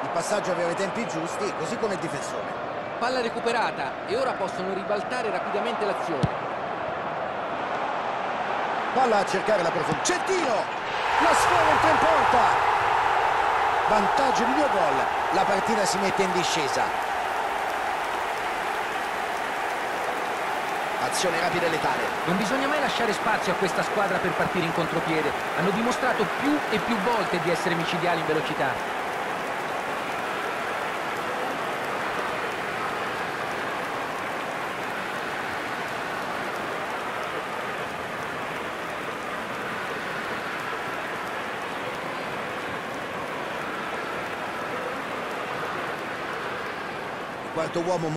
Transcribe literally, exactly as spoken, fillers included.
Il passaggio aveva i tempi giusti, così come il difensore. Palla recuperata e ora possono ribaltare rapidamente l'azione. Palla a cercare la profondità. C'è il tiro! La sfera entra in porta! Vantaggio di due gol. La partita si mette in discesa. Azione rapida e letale. Non bisogna mai lasciare spazio a questa squadra per partire in contropiede. Hanno dimostrato più e più volte di essere micidiali in velocità. Il quarto uomo